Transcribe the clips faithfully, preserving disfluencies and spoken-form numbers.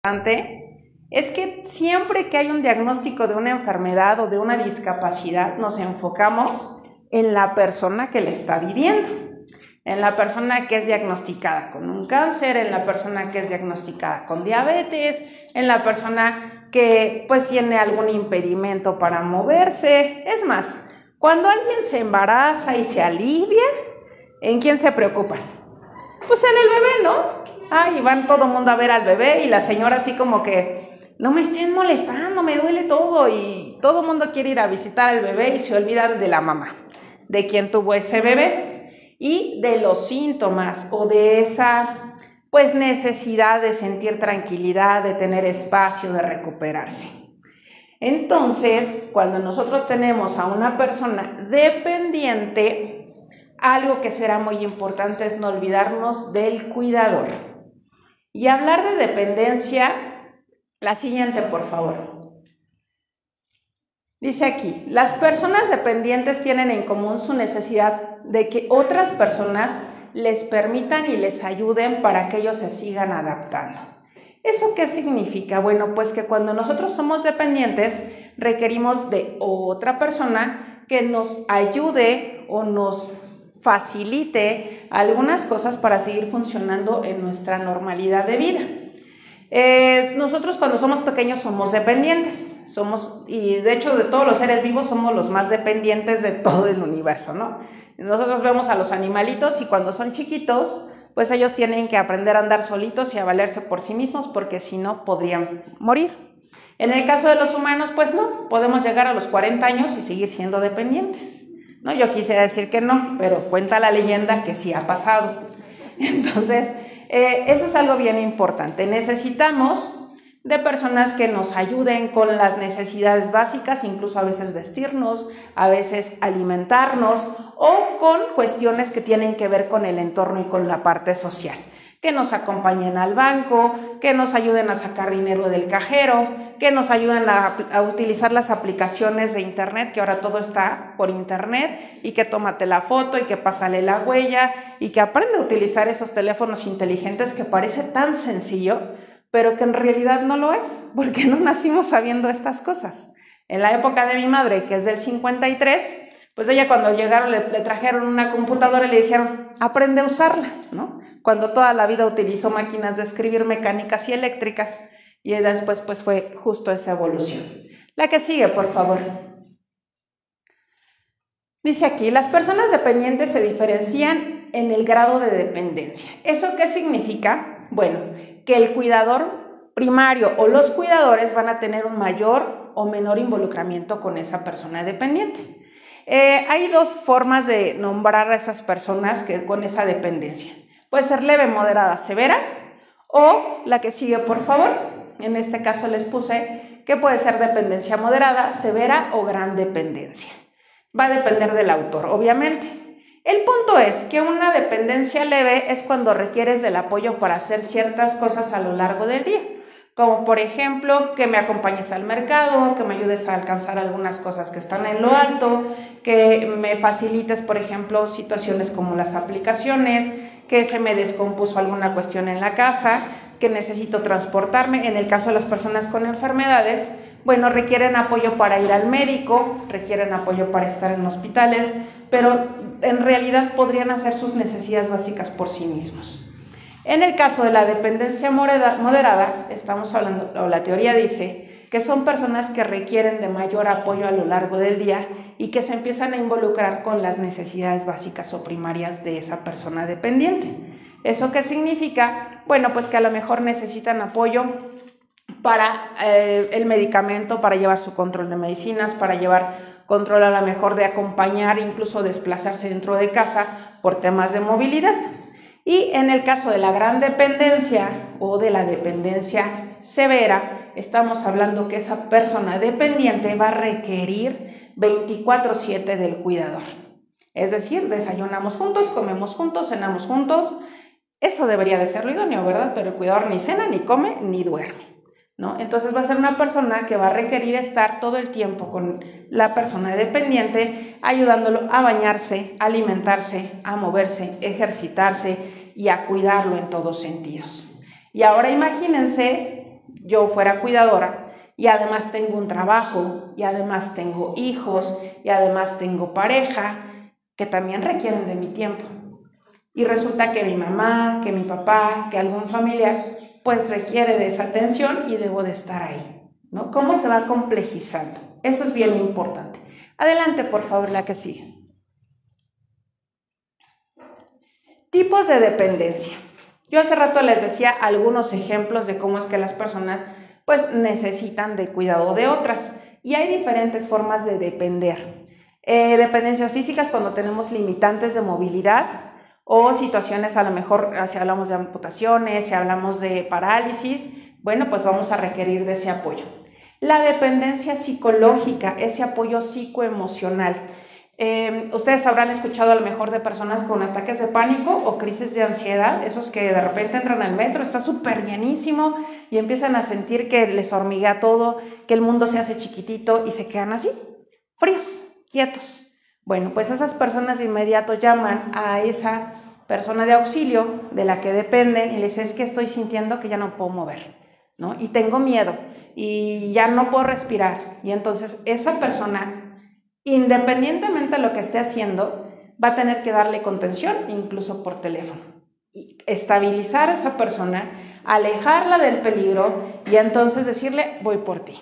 es que siempre que hay un diagnóstico de una enfermedad o de una discapacidad, nos enfocamos en la persona que la está viviendo, en la persona que es diagnosticada con un cáncer, en la persona que es diagnosticada con diabetes, en la persona que pues tiene algún impedimento para moverse. Es más, cuando alguien se embaraza y se alivia, ¿en quién se preocupan? Pues en el bebé, ¿no? Ay, van todo el mundo a ver al bebé y la señora así como que no me estén molestando, me duele todo, y todo el mundo quiere ir a visitar al bebé y se olvidan de la mamá, de quien tuvo ese bebé y de los síntomas o de esa pues necesidad de sentir tranquilidad, de tener espacio, de recuperarse. Entonces, cuando nosotros tenemos a una persona dependiente, algo que será muy importante es no olvidarnos del cuidador. Y hablar de dependencia, la siguiente, por favor. Dice aquí, las personas dependientes tienen en común su necesidad de que otras personas les permitan y les ayuden para que ellos se sigan adaptando. ¿Eso qué significa? Bueno, pues que cuando nosotros somos dependientes, requerimos de otra persona que nos ayude o nos facilite algunas cosas para seguir funcionando en nuestra normalidad de vida. Eh, nosotros cuando somos pequeños somos dependientes, somos, y de hecho de todos los seres vivos somos los más dependientes de todo el universo, ¿no? Nosotros vemos a los animalitos y cuando son chiquitos, pues ellos tienen que aprender a andar solitos y a valerse por sí mismos, porque si no podrían morir. En el caso de los humanos, pues no, podemos llegar a los cuarenta años y seguir siendo dependientes. No, yo quisiera decir que no, pero cuenta la leyenda que sí ha pasado. Entonces, eh, eso es algo bien importante. Necesitamos de personas que nos ayuden con las necesidades básicas, incluso a veces vestirnos, a veces alimentarnos, o con cuestiones que tienen que ver con el entorno y con la parte social. Que nos acompañen al banco, que nos ayuden a sacar dinero del cajero, que nos ayuden a, a utilizar las aplicaciones de internet, que ahora todo está por internet, y que tómate la foto y que pásale la huella y que aprende a utilizar esos teléfonos inteligentes que parece tan sencillo, pero que en realidad no lo es, porque no nacimos sabiendo estas cosas. En la época de mi madre, que es del cincuenta y tres, pues ella cuando llegaron le, le trajeron una computadora y le dijeron, aprende a usarla, ¿no? Cuando toda la vida utilizó máquinas de escribir mecánicas y eléctricas, y después pues fue justo esa evolución. La que sigue, por favor. Dice aquí, las personas dependientes se diferencian en el grado de dependencia. ¿Eso qué significa? Bueno, que el cuidador primario o los cuidadores van a tener un mayor o menor involucramiento con esa persona dependiente. Eh, hay dos formas de nombrar a esas personas que, con esa dependencia. Puede ser leve, moderada, severa, o la que sigue, por favor. En este caso les puse que puede ser dependencia moderada, severa o gran dependencia. Va a depender del autor, obviamente. El punto es que una dependencia leve es cuando requieres del apoyo para hacer ciertas cosas a lo largo del día, como por ejemplo que me acompañes al mercado, que me ayudes a alcanzar algunas cosas que están en lo alto, que me facilites, por ejemplo, situaciones como las aplicaciones, que se me descompuso alguna cuestión en la casa, que necesito transportarme. En el caso de las personas con enfermedades, bueno, requieren apoyo para ir al médico, requieren apoyo para estar en hospitales, pero en realidad podrían hacer sus necesidades básicas por sí mismos. En el caso de la dependencia moderada, estamos hablando, o la teoría dice, que son personas que requieren de mayor apoyo a lo largo del día y que se empiezan a involucrar con las necesidades básicas o primarias de esa persona dependiente. ¿Eso qué significa? Bueno, pues que a lo mejor necesitan apoyo para eh, el medicamento, para llevar su control de medicinas, para llevar control a lo mejor de acompañar, incluso desplazarse dentro de casa por temas de movilidad. Y en el caso de la gran dependencia o de la dependencia severa, estamos hablando que esa persona dependiente va a requerir veinticuatro siete del cuidador. Es decir, desayunamos juntos, comemos juntos, cenamos juntos. Eso debería de ser lo idóneo, ¿verdad? Pero el cuidador ni cena, ni come, ni duerme, ¿no? Entonces va a ser una persona que va a requerir estar todo el tiempo con la persona dependiente, ayudándolo a bañarse, a alimentarse, a moverse, ejercitarse y a cuidarlo en todos sentidos. Y ahora imagínense yo fuera cuidadora y además tengo un trabajo, y además tengo hijos, y además tengo pareja, que también requieren de mi tiempo. Y resulta que mi mamá, que mi papá, que algún familiar, pues requiere de esa atención y debo de estar ahí, ¿no? ¿Cómo se va complejizando? Eso es bien importante. Adelante, por favor, la que sigue. Tipos de dependencia. Yo hace rato les decía algunos ejemplos de cómo es que las personas pues necesitan de cuidado de otras, y hay diferentes formas de depender. Eh, dependencias físicas cuando tenemos limitantes de movilidad o situaciones a lo mejor, si hablamos de amputaciones, si hablamos de parálisis, bueno, pues vamos a requerir de ese apoyo. La dependencia psicológica, ese apoyo psicoemocional. Eh, ustedes habrán escuchado a lo mejor de personas con ataques de pánico o crisis de ansiedad, esos que de repente entran al metro, está súper llenísimo y empiezan a sentir que les hormiguea todo, que el mundo se hace chiquitito y se quedan así, fríos, quietos. Bueno, pues esas personas de inmediato llaman a esa persona de auxilio de la que dependen y les dicen, es que estoy sintiendo que ya no puedo mover, ¿no? Y tengo miedo y ya no puedo respirar. Y entonces esa persona, independientemente de lo que esté haciendo, va a tener que darle contención, incluso por teléfono. Y estabilizar a esa persona, alejarla del peligro y entonces decirle, voy por ti.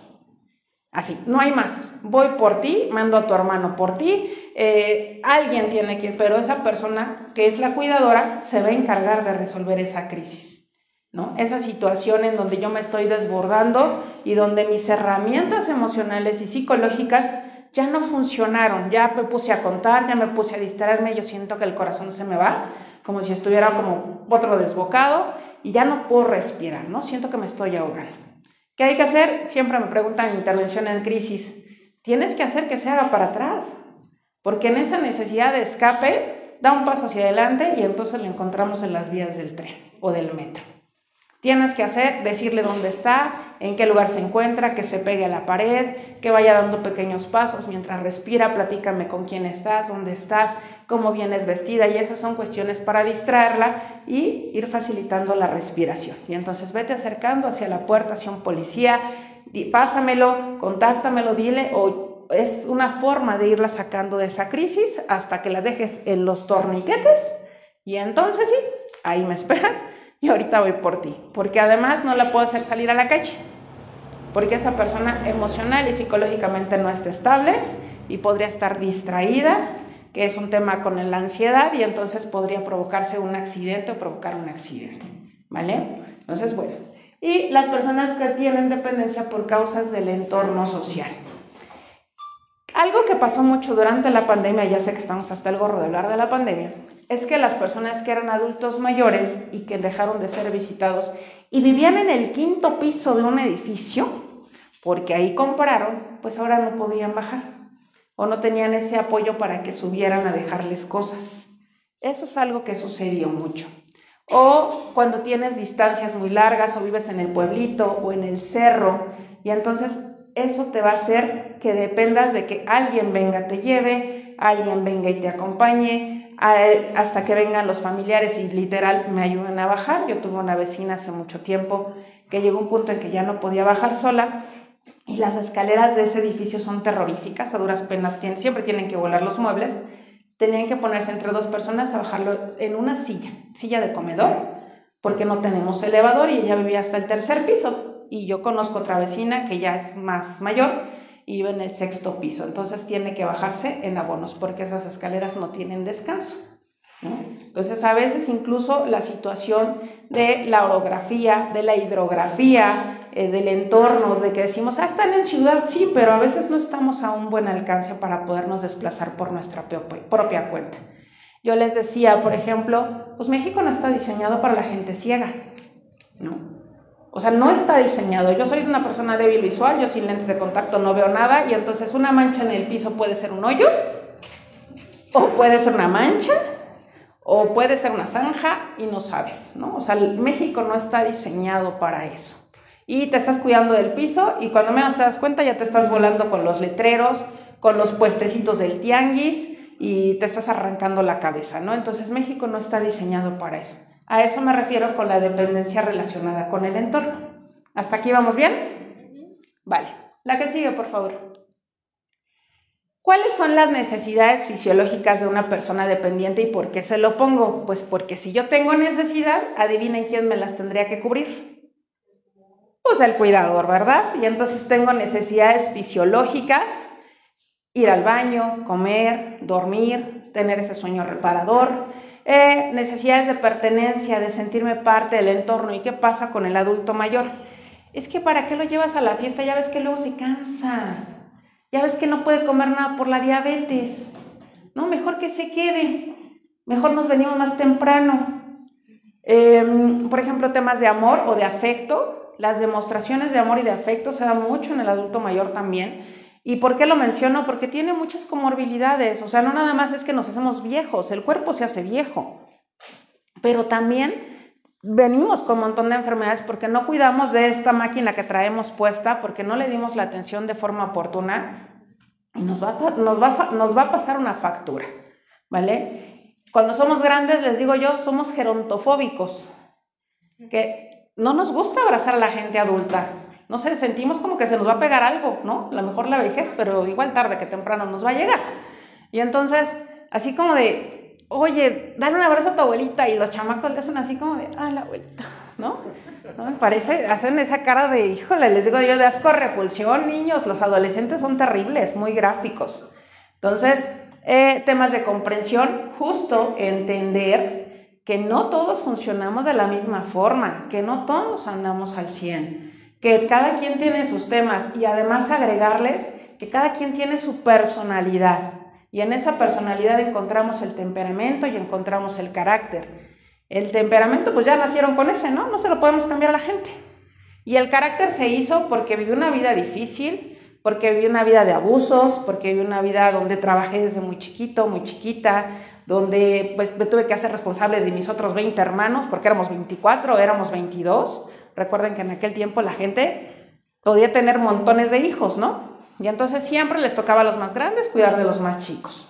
Así, no hay más. Voy por ti, mando a tu hermano por ti, eh, alguien tiene que ir, pero esa persona que es la cuidadora se va a encargar de resolver esa crisis, ¿no? Esa situación en donde yo me estoy desbordando y donde mis herramientas emocionales y psicológicas ya no funcionaron, ya me puse a contar, ya me puse a distraerme, yo siento que el corazón se me va, como si estuviera como otro desbocado y ya no puedo respirar, ¿no? Siento que me estoy ahogando. ¿Qué hay que hacer? Siempre me preguntan en intervención en crisis, tienes que hacer que se haga para atrás, porque en esa necesidad de escape, da un paso hacia adelante y entonces lo encontramos en las vías del tren o del metro. Tienes que hacer, decirle dónde está, en qué lugar se encuentra, que se pegue a la pared, que vaya dando pequeños pasos mientras respira, platícame con quién estás, dónde estás, cómo vienes vestida, y esas son cuestiones para distraerla y ir facilitando la respiración. Y entonces vete acercando hacia la puerta, hacia un policía, pásamelo, contáctamelo, dile, o es una forma de irla sacando de esa crisis hasta que la dejes en los torniquetes y entonces sí, ahí me esperas. Y ahorita voy por ti, porque además no la puedo hacer salir a la calle, porque esa persona emocional y psicológicamente no está estable y podría estar distraída, que es un tema con la ansiedad, y entonces podría provocarse un accidente o provocar un accidente, ¿vale? Entonces, bueno, y las personas que tienen dependencia por causas del entorno social. Algo que pasó mucho durante la pandemia, ya sé que estamos hasta el gorro de hablar de la pandemia, es que las personas que eran adultos mayores y que dejaron de ser visitados y vivían en el quinto piso de un edificio, porque ahí compraron, pues ahora no podían bajar o no tenían ese apoyo para que subieran a dejarles cosas. Eso es algo que sucedió mucho. O cuando tienes distancias muy largas o vives en el pueblito o en el cerro, y entonces eso te va a hacer que dependas de que alguien venga, te lleve, alguien venga y te acompañe, hasta que vengan los familiares y literal me ayuden a bajar. Yo tuve una vecina hace mucho tiempo que llegó un punto en que ya no podía bajar sola y las escaleras de ese edificio son terroríficas, a duras penas tienen, siempre tienen que volar los muebles, tenían que ponerse entre dos personas a bajarlo en una silla, silla de comedor, porque no tenemos elevador y ella vivía hasta el tercer piso. Y yo conozco otra vecina que ya es más mayor y vive en el sexto piso, entonces tiene que bajarse en abonos porque esas escaleras no tienen descanso, ¿no? Entonces a veces incluso la situación de la orografía, de la hidrografía, eh, del entorno, de que decimos, ah, están en ciudad, sí, pero a veces no estamos a un buen alcance para podernos desplazar por nuestra propia cuenta. Yo les decía, por ejemplo, pues México no está diseñado para la gente ciega, ¿no? O sea, no está diseñado. Yo soy una persona débil visual, yo sin lentes de contacto no veo nada, y entonces una mancha en el piso puede ser un hoyo, o puede ser una mancha, o puede ser una zanja y no sabes, ¿no? O sea, México no está diseñado para eso. Y te estás cuidando del piso y cuando menos te das cuenta ya te estás volando con los letreros, con los puestecitos del tianguis y te estás arrancando la cabeza, ¿no? Entonces México no está diseñado para eso. A eso me refiero con la dependencia relacionada con el entorno. ¿Hasta aquí vamos bien? Vale. La que sigue, por favor. ¿Cuáles son las necesidades fisiológicas de una persona dependiente y por qué se lo pongo? Pues porque si yo tengo necesidad, adivinen quién me las tendría que cubrir. Pues el cuidador, ¿verdad? Y entonces tengo necesidades fisiológicas, ir al baño, comer, dormir, tener ese sueño reparador, eh, necesidades de pertenencia, de sentirme parte del entorno. ¿Y qué pasa con el adulto mayor? Es que ¿para qué lo llevas a la fiesta? Ya ves que luego se cansa. Ya ves que no puede comer nada por la diabetes. No, mejor que se quede. Mejor nos venimos más temprano. Eh, por ejemplo, temas de amor o de afecto. Las demostraciones de amor y de afecto se dan mucho en el adulto mayor también. ¿Y por qué lo menciono? Porque tiene muchas comorbilidades. O sea, no nada más es que nos hacemos viejos. El cuerpo se hace viejo. Pero también venimos con un montón de enfermedades porque no cuidamos de esta máquina que traemos puesta, porque no le dimos la atención de forma oportuna y nos va, nos va, nos va a pasar una factura, ¿vale? Cuando somos grandes, les digo yo, somos gerontofóbicos, que no nos gusta abrazar a la gente adulta. No sé, sentimos como que se nos va a pegar algo, ¿no? A lo mejor la vejez, pero igual tarde que temprano nos va a llegar. Y entonces, así como de... Oye, dale un abrazo a tu abuelita, y los chamacos le hacen así como de, ah, la abuelita, ¿no? ¿No me parece? Hacen esa cara de, híjole, les digo yo, de asco, repulsión, niños, los adolescentes son terribles, muy gráficos. Entonces, eh, temas de comprensión, justo entender que no todos funcionamos de la misma forma, que no todos andamos al cien, que cada quien tiene sus temas y además agregarles que cada quien tiene su personalidad. Y en esa personalidad encontramos el temperamento y encontramos el carácter. El temperamento, pues ya nacieron con ese, ¿no? No se lo podemos cambiar a la gente. Y el carácter se hizo porque vivió una vida difícil, porque vivió una vida de abusos, porque vivió una vida donde trabajé desde muy chiquito, muy chiquita, donde pues me tuve que hacer responsable de mis otros veinte hermanos, porque éramos veinticuatro, éramos veintidós. Recuerden que en aquel tiempo la gente podía tener montones de hijos, ¿no? Y entonces siempre les tocaba a los más grandes cuidar de los más chicos.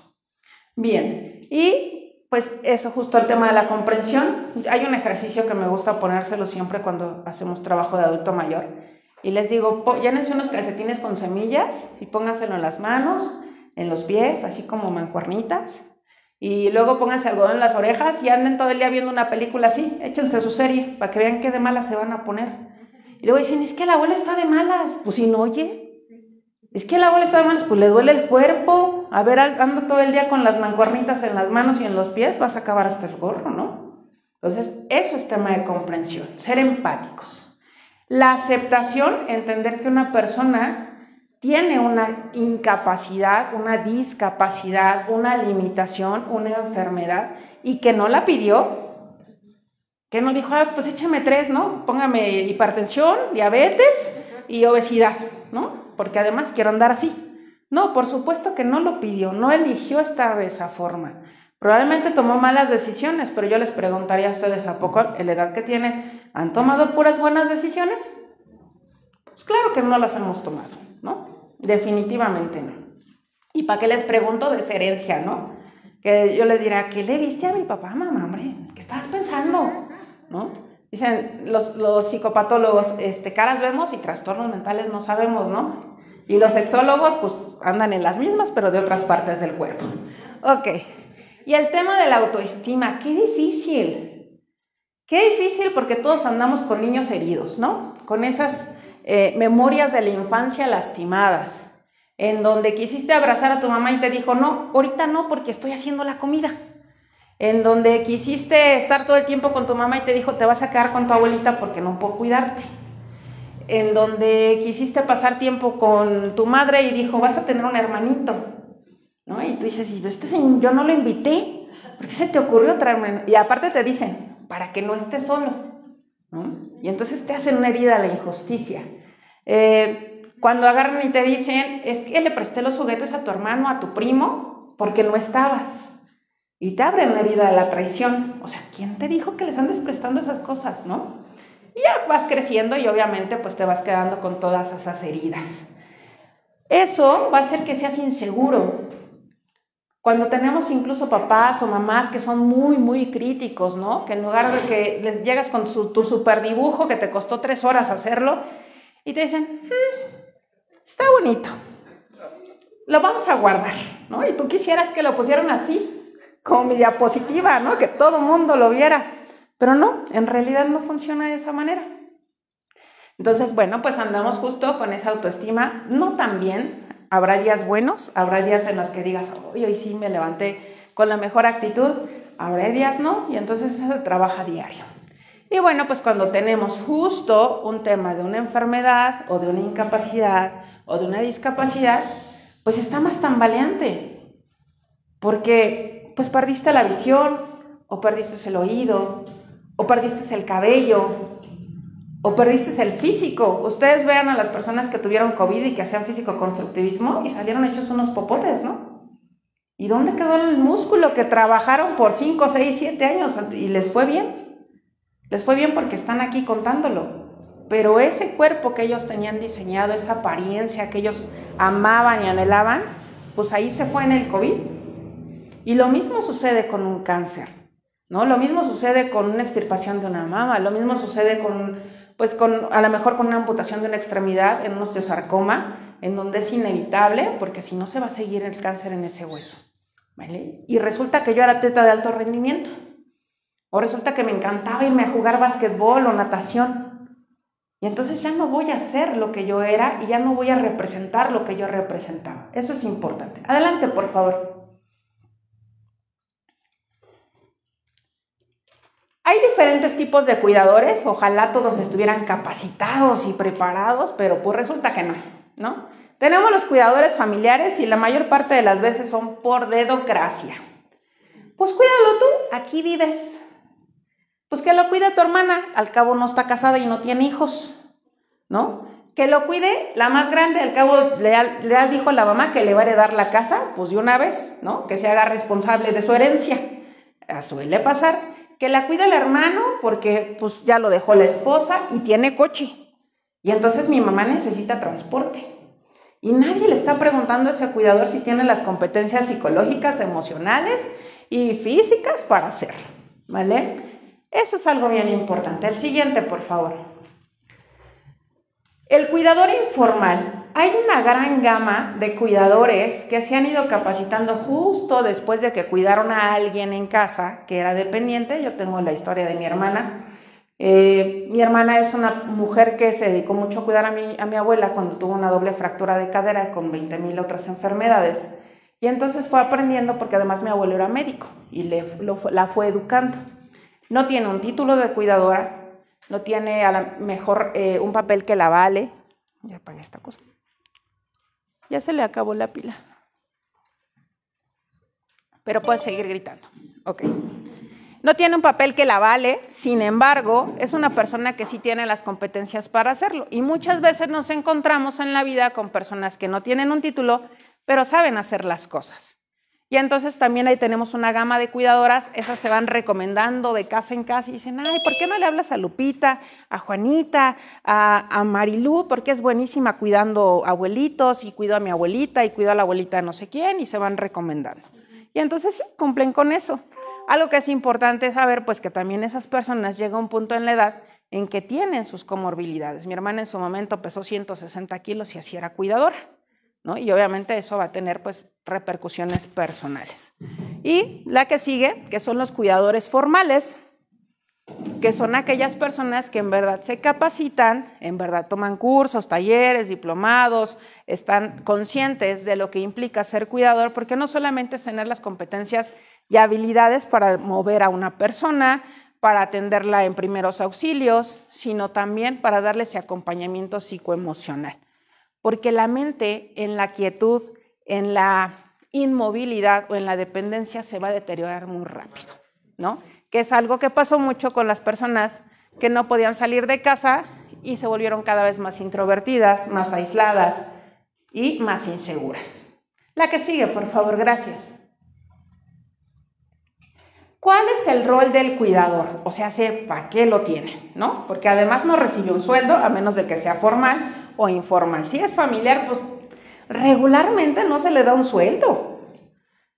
Bien, y pues eso, justo el tema de la comprensión. Hay un ejercicio que me gusta ponérselo siempre cuando hacemos trabajo de adulto mayor. Y les digo, llénense unos calcetines con semillas y pónganselo en las manos, en los pies, así como mancuernitas. Y luego pónganse algodón en las orejas y anden todo el día viendo una película así. Échense su serie para que vean qué de malas se van a poner. Y luego dicen, es que la abuela está de malas. Pues si no oye. Es que la abuela está de manos, pues le duele el cuerpo. A ver, anda todo el día con las mancuernitas en las manos y en los pies, vas a acabar hasta el gorro, ¿no? Entonces, eso es tema de comprensión, ser empáticos. La aceptación, entender que una persona tiene una incapacidad, una discapacidad, una limitación, una enfermedad, y que no la pidió, que no dijo, ah, pues échame tres, ¿no? Póngame hipertensión, diabetes y obesidad, ¿no? Porque además quiero andar así. No, por supuesto que no lo pidió, no eligió estar de esa forma. Probablemente tomó malas decisiones, pero yo les preguntaría a ustedes, ¿a poco en la edad que tienen han tomado puras buenas decisiones? Pues claro que no las hemos tomado, ¿no? Definitivamente no. ¿Y para qué les pregunto? De esa herencia, ¿no? Que yo les dirá, ¿qué le viste a mi papá, mamá, hombre? ¿Qué estabas pensando? ¿No? Dicen los, los psicopatólogos, este, caras vemos y trastornos mentales no sabemos, ¿no? Y los sexólogos, pues, andan en las mismas, pero de otras partes del cuerpo. Ok. Y el tema de la autoestima, qué difícil. Qué difícil porque todos andamos con niños heridos, ¿no? Con esas eh, memorias de la infancia lastimadas, en donde quisiste abrazar a tu mamá y te dijo, no, ahorita no, porque estoy haciendo la comida. En donde quisiste estar todo el tiempo con tu mamá y te dijo, te vas a quedar con tu abuelita porque no puedo cuidarte. En donde quisiste pasar tiempo con tu madre y dijo, vas a tener un hermanito, ¿no? Y tú dices, este señor, yo no lo invité, ¿por qué se te ocurrió traerme? Y aparte te dicen, para que no estés solo, ¿no? Y entonces te hacen una herida a la injusticia. Eh, cuando agarran y te dicen, es que le presté los juguetes a tu hermano, a tu primo, porque no estabas. Y te abren la herida de la traición. O sea, ¿quién te dijo que les andes prestando esas cosas, no? Y ya vas creciendo y obviamente pues te vas quedando con todas esas heridas. Eso va a hacer que seas inseguro. Cuando tenemos incluso papás o mamás que son muy, muy críticos, ¿no? Que en lugar de que les llegas con su, tu super dibujo que te costó tres horas hacerlo y te dicen, hm, está bonito, lo vamos a guardar, ¿no? Y tú quisieras que lo pusieran así, como mi diapositiva, ¿no? Que todo el mundo lo viera. Pero no, en realidad no funciona de esa manera. Entonces, bueno, pues andamos justo con esa autoestima, no tan bien. Habrá días buenos, habrá días en los que digas, hoy, hoy sí me levanté con la mejor actitud, habrá días no, y entonces eso se trabaja diario. Y bueno, pues cuando tenemos justo un tema de una enfermedad o de una incapacidad o de una discapacidad, pues está más tambaleante, porque pues perdiste la visión, o perdiste el oído, o perdiste el cabello, o perdiste el físico. Ustedes vean a las personas que tuvieron COVID y que hacían físico-constructivismo y salieron hechos unos popotes, ¿no? ¿Y dónde quedó el músculo que trabajaron por cinco, seis, siete años y les fue bien? Les fue bien porque están aquí contándolo. Pero ese cuerpo que ellos tenían diseñado, esa apariencia que ellos amaban y anhelaban, pues ahí se fue en el COVID. Y lo mismo sucede con un cáncer, ¿no? Lo mismo sucede con una extirpación de una mama, lo mismo sucede con, pues con, a lo mejor con una amputación de una extremidad en un osteosarcoma, en donde es inevitable, porque si no se va a seguir el cáncer en ese hueso, ¿vale? Y resulta que yo era atleta de alto rendimiento, o resulta que me encantaba irme a jugar básquetbol o natación, y entonces ya no voy a ser lo que yo era y ya no voy a representar lo que yo representaba. Eso es importante. Adelante, por favor. Hay diferentes tipos de cuidadores, ojalá todos estuvieran capacitados y preparados, pero pues resulta que no, ¿no? Tenemos los cuidadores familiares y la mayor parte de las veces son por dedocracia. Pues cuídalo tú, aquí vives. Pues que lo cuide tu hermana, al cabo no está casada y no tiene hijos, ¿no? Que lo cuide la más grande, al cabo le, le dijo la mamá que le va a heredar la casa, pues de una vez, ¿no? Que se haga responsable de su herencia. Suele pasar. Que la cuida el hermano porque pues ya lo dejó la esposa y tiene coche. Y entonces mi mamá necesita transporte. Y nadie le está preguntando a ese cuidador si tiene las competencias psicológicas, emocionales y físicas para hacerlo, ¿vale? Eso es algo bien importante. El siguiente, por favor. El cuidador informal. Hay una gran gama de cuidadores que se han ido capacitando justo después de que cuidaron a alguien en casa que era dependiente. Yo tengo la historia de mi hermana. Eh, mi hermana es una mujer que se dedicó mucho a cuidar a mi, a mi abuela cuando tuvo una doble fractura de cadera con veinte mil otras enfermedades. Y entonces fue aprendiendo porque además mi abuelo era médico y le, lo, la fue educando. No tiene un título de cuidadora, no tiene a lo mejor eh, un papel que la vale. Ya apagué esta cosa. Ya se le acabó la pila. Pero puede seguir gritando. Ok. No tiene un papel que la vale, sin embargo, es una persona que sí tiene las competencias para hacerlo. Y muchas veces nos encontramos en la vida con personas que no tienen un título, pero saben hacer las cosas. Y entonces también ahí tenemos una gama de cuidadoras, esas se van recomendando de casa en casa y dicen, ay, ¿por qué no le hablas a Lupita, a Juanita, a, a Marilú? Porque es buenísima cuidando abuelitos y cuido a mi abuelita y cuido a la abuelita de no sé quién y se van recomendando. Y entonces sí, cumplen con eso. Algo que es importante saber, pues que también esas personas llegan a un punto en la edad en que tienen sus comorbilidades. Mi hermana en su momento pesó ciento sesenta kilos y así era cuidadora, ¿no? Y obviamente eso va a tener pues repercusiones personales. Y la que sigue, que son los cuidadores formales, que son aquellas personas que en verdad se capacitan, en verdad toman cursos, talleres, diplomados, están conscientes de lo que implica ser cuidador, porque no solamente es tener las competencias y habilidades para mover a una persona, para atenderla en primeros auxilios, sino también para darle ese acompañamiento psicoemocional. Porque la mente en la quietud, en la inmovilidad o en la dependencia se va a deteriorar muy rápido, ¿no? Que es algo que pasó mucho con las personas que no podían salir de casa y se volvieron cada vez más introvertidas, más aisladas y más inseguras. La que sigue, por favor, gracias. ¿Cuál es el rol del cuidador? O sea, ¿para qué lo tiene? ¿No? Porque además no recibe un sueldo, a menos de que sea formal o informal. Si es familiar, pues regularmente no se le da un sueldo.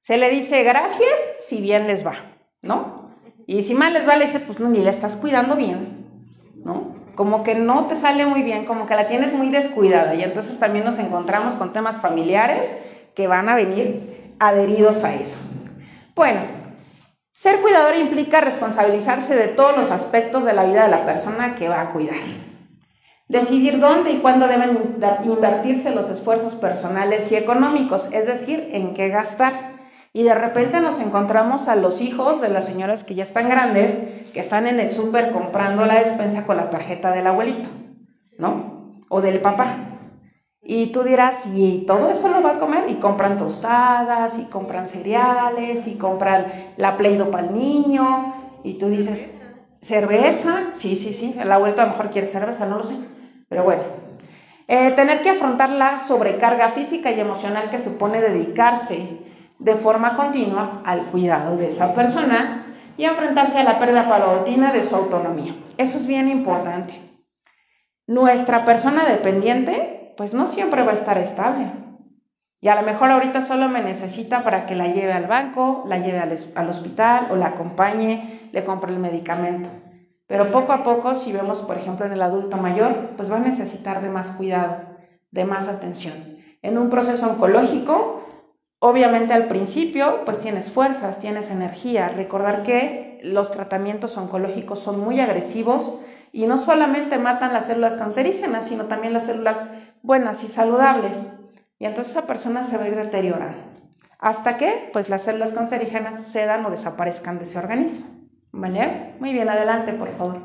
Se le dice gracias si bien les va, ¿no? Y si mal les va, le dice, pues no, ni la estás cuidando bien, ¿no? Como que no te sale muy bien, como que la tienes muy descuidada. Y entonces también nos encontramos con temas familiares que van a venir adheridos a eso. Bueno, ser cuidador implica responsabilizarse de todos los aspectos de la vida de la persona que va a cuidar. Decidir dónde y cuándo deben invertirse los esfuerzos personales y económicos, es decir, en qué gastar. Y de repente nos encontramos a los hijos de las señoras que ya están grandes, que están en el súper comprando la despensa con la tarjeta del abuelito, ¿no? O del papá. Y tú dirás, ¿y todo eso lo va a comer? Y compran tostadas, y compran cereales, y compran la Play-Doh para el niño. Y tú dices, ¿cerveza? Sí, sí, sí. El abuelito a lo mejor quiere cerveza, no lo sé. Pero bueno. Eh, tener que afrontar la sobrecarga física y emocional que supone dedicarse de forma continua al cuidado de esa persona y enfrentarse a la pérdida paulatina de su autonomía. Eso es bien importante. Nuestra persona dependiente, pues no siempre va a estar estable. Y a lo mejor ahorita solo me necesita para que la lleve al banco, la lleve al, al hospital o la acompañe, le compre el medicamento. Pero poco a poco, si vemos, por ejemplo, en el adulto mayor, pues va a necesitar de más cuidado, de más atención. En un proceso oncológico, obviamente al principio pues tienes fuerzas, tienes energía. Recordar que los tratamientos oncológicos son muy agresivos y no solamente matan las células cancerígenas, sino también las células buenas y saludables. Y entonces esa persona se va a ir deteriorando. ¿Hasta que? Pues las células cancerígenas cedan o desaparezcan de ese organismo. ¿Vale? Muy bien, adelante, por favor.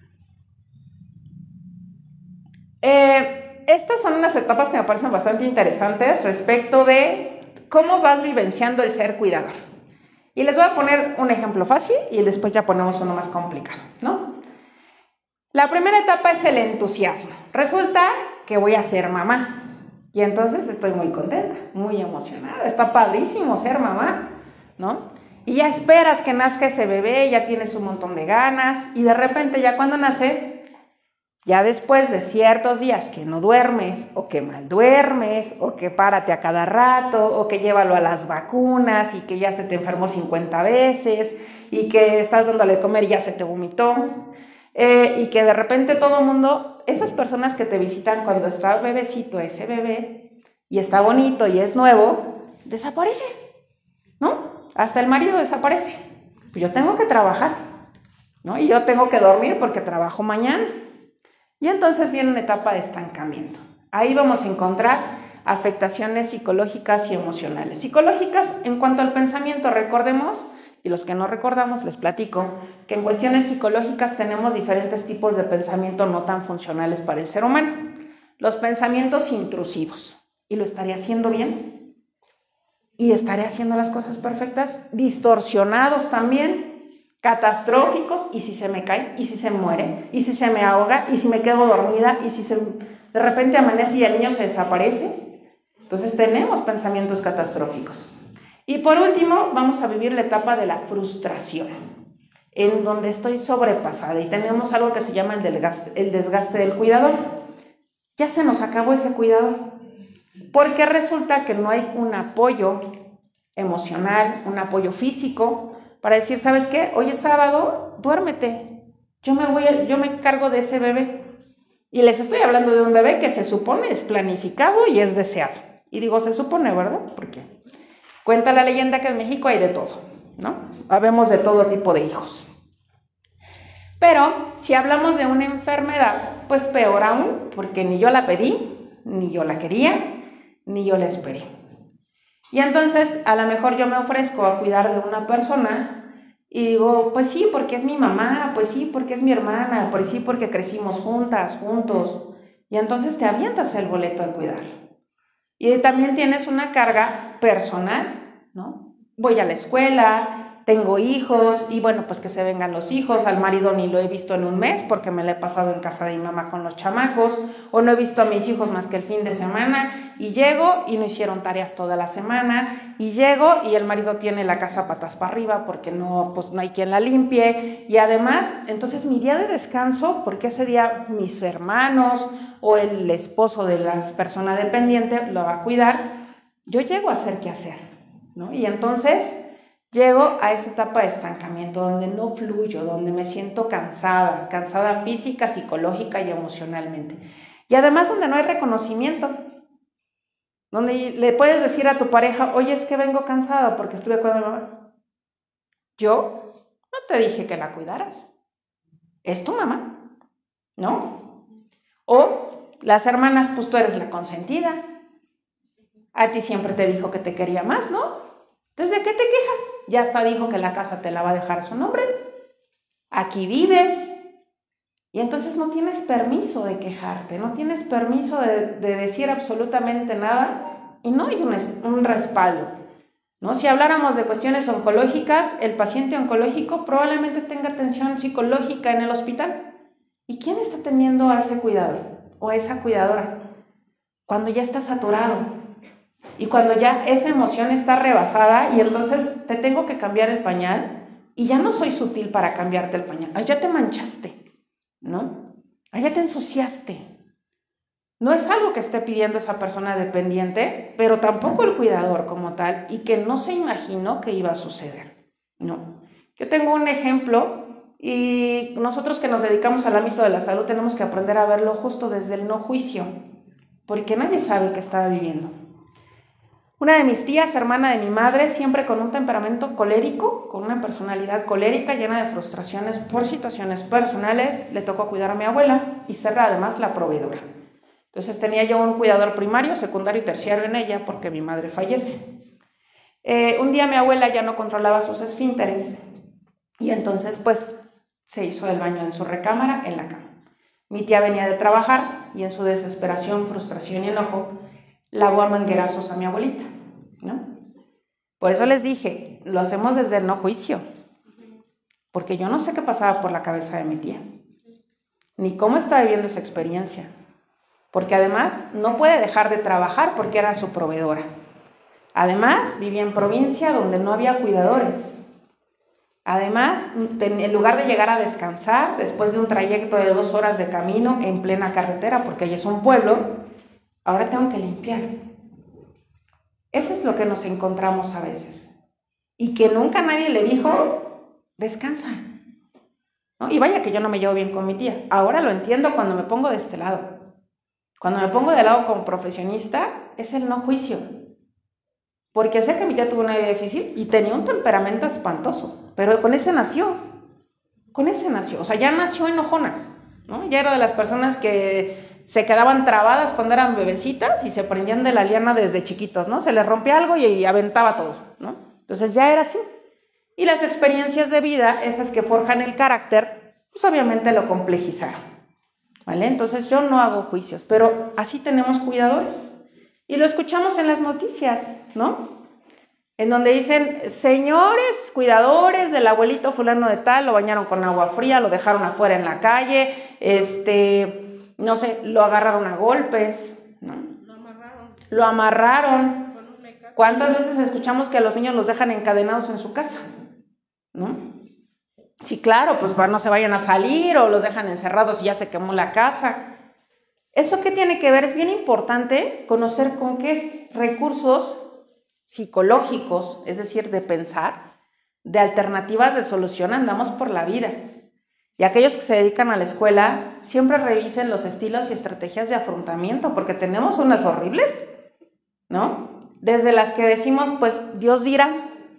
Eh, estas son unas etapas que me parecen bastante interesantes respecto de ¿cómo vas vivenciando el ser cuidador? Y les voy a poner un ejemplo fácil y después ya ponemos uno más complicado, ¿no? La primera etapa es el entusiasmo. Resulta que voy a ser mamá y entonces estoy muy contenta, muy emocionada. Está padrísimo ser mamá, ¿no? Y ya esperas que nazca ese bebé, ya tienes un montón de ganas y de repente ya cuando nace, ya después de ciertos días que no duermes o que mal duermes o que párate a cada rato o que llévalo a las vacunas y que ya se te enfermó cincuenta veces y que estás dándole de comer y ya se te vomitó eh, y que de repente todo el mundo, esas personas que te visitan cuando está bebecito ese bebé y está bonito y es nuevo, desaparece, ¿no? Hasta el marido desaparece. Pues yo tengo que trabajar, ¿no? Y yo tengo que dormir porque trabajo mañana. Y entonces viene una etapa de estancamiento. Ahí vamos a encontrar afectaciones psicológicas y emocionales. Psicológicas en cuanto al pensamiento, recordemos, y los que no recordamos les platico, que en cuestiones psicológicas tenemos diferentes tipos de pensamiento no tan funcionales para el ser humano. Los pensamientos intrusivos. ¿Y lo estaré haciendo bien? ¿Y estaré haciendo las cosas perfectas? Distorsionados también. Catastróficos, y si se me cae, y si se muere, y si se me ahoga, y si me quedo dormida, y si se, de repente amanece y el niño se desaparece. Entonces tenemos pensamientos catastróficos. Y por último, vamos a vivir la etapa de la frustración, en donde estoy sobrepasada y tenemos algo que se llama el desgaste, el desgaste del cuidador. Ya se nos acabó ese cuidador, porque resulta que no hay un apoyo emocional, un apoyo físico, para decir, ¿sabes qué? Hoy es sábado, duérmete. Yo me voy, yo me cargo de ese bebé. Y les estoy hablando de un bebé que se supone es planificado y es deseado. Y digo, se supone, ¿verdad? Porque cuenta la leyenda que en México hay de todo, ¿no? Habemos de todo tipo de hijos. Pero si hablamos de una enfermedad, pues peor aún, porque ni yo la pedí, ni yo la quería, ni yo la esperé. Y entonces a lo mejor yo me ofrezco a cuidar de una persona y digo, pues sí, porque es mi mamá, pues sí, porque es mi hermana, pues sí, porque crecimos juntas, juntos. Y entonces te avientas el boleto de cuidar. Y también tienes una carga personal, ¿no? Voy a la escuela, tengo hijos y bueno, pues que se vengan los hijos. Al marido ni lo he visto en un mes porque me lo he pasado en casa de mi mamá con los chamacos, o no he visto a mis hijos más que el fin de semana y llego y no hicieron tareas toda la semana y llego y el marido tiene la casa patas para arriba porque no, pues no hay quien la limpie y además, entonces mi día de descanso, porque ese día mis hermanos o el esposo de la persona dependiente lo va a cuidar, yo llego a hacer qué hacer. ¿no? Y entonces llego a esa etapa de estancamiento donde no fluyo, donde me siento cansada, cansada física, psicológica y emocionalmente. Y además donde no hay reconocimiento, donde le puedes decir a tu pareja, oye, es que vengo cansada porque estuve con mi mamá. Yo no te dije que la cuidaras, es tu mamá, ¿no? O las hermanas, pues tú eres la consentida, a ti siempre te dijo que te quería más, ¿no? Entonces, ¿de qué te quejas? Ya hasta dijo que la casa te la va a dejar a su nombre, aquí vives, y entonces no tienes permiso de quejarte, no tienes permiso de, de decir absolutamente nada, y no hay un, un respaldo, ¿no? Si habláramos de cuestiones oncológicas, el paciente oncológico probablemente tenga atención psicológica en el hospital. ¿Y quién está atendiendo a ese cuidador o a esa cuidadora? Cuando ya está saturado y cuando ya esa emoción está rebasada y entonces te tengo que cambiar el pañal y ya no soy sutil para cambiarte el pañal. Ay, ya te manchaste, ¿no? Ay, ya te ensuciaste. No es algo que esté pidiendo esa persona dependiente, pero tampoco el cuidador como tal, y que no se imaginó que iba a suceder, ¿no? Yo tengo un ejemplo, y nosotros que nos dedicamos al ámbito de la salud tenemos que aprender a verlo justo desde el no juicio, porque nadie sabe qué estaba viviendo. Una de mis tías, hermana de mi madre, siempre con un temperamento colérico, con una personalidad colérica llena de frustraciones por situaciones personales, le tocó cuidar a mi abuela y ser además la proveedora. Entonces tenía yo un cuidador primario, secundario y terciario en ella porque mi madre fallece. Eh, un día mi abuela ya no controlaba sus esfínteres y entonces pues se hizo el baño en su recámara, en la cama. Mi tía venía de trabajar y en su desesperación, frustración y enojo lavó a manguerazos a mi abuelita, ¿no? Por eso les dije, lo hacemos desde el no juicio, porque yo no sé qué pasaba por la cabeza de mi tía, ni cómo estaba viviendo esa experiencia. Porque además no puede dejar de trabajar porque era su proveedora. Además, vivía en provincia donde no había cuidadores. Además, en lugar de llegar a descansar, después de un trayecto de dos horas de camino en plena carretera, porque ahí es un pueblo, ahora tengo que limpiar. Eso es lo que nos encontramos a veces. Y que nunca nadie le dijo, descansa, ¿no? Y vaya que yo no me llevo bien con mi tía. Ahora lo entiendo cuando me pongo de este lado. Cuando me pongo de lado como profesionista, es el no juicio. Porque sé que mi tía tuvo una vida difícil y tenía un temperamento espantoso, pero con ese nació, con ese nació, o sea, ya nació enojona, ¿no? Ya era de las personas que se quedaban trabadas cuando eran bebecitas y se prendían de la liana desde chiquitos, ¿no? Se les rompía algo y aventaba todo, ¿no? Entonces ya era así. Y las experiencias de vida, esas que forjan el carácter, pues obviamente lo complejizaron. ¿Vale? Entonces yo no hago juicios, pero así tenemos cuidadores. Y lo escuchamos en las noticias, ¿no? En donde dicen, señores cuidadores del abuelito fulano de tal, lo bañaron con agua fría, lo dejaron afuera en la calle, este, no sé, lo agarraron a golpes, ¿no? Lo amarraron. Lo amarraron. ¿Cuántas veces escuchamos que a los niños los dejan encadenados en su casa? ¿No? Sí, claro, pues no se vayan a salir o los dejan encerrados y ya se quemó la casa. ¿Eso qué tiene que ver? Es bien importante conocer con qué recursos psicológicos, es decir, de pensar, de alternativas de solución andamos por la vida. Y aquellos que se dedican a la escuela siempre revisen los estilos y estrategias de afrontamiento, porque tenemos unas horribles, ¿no? Desde las que decimos, pues Dios dirá.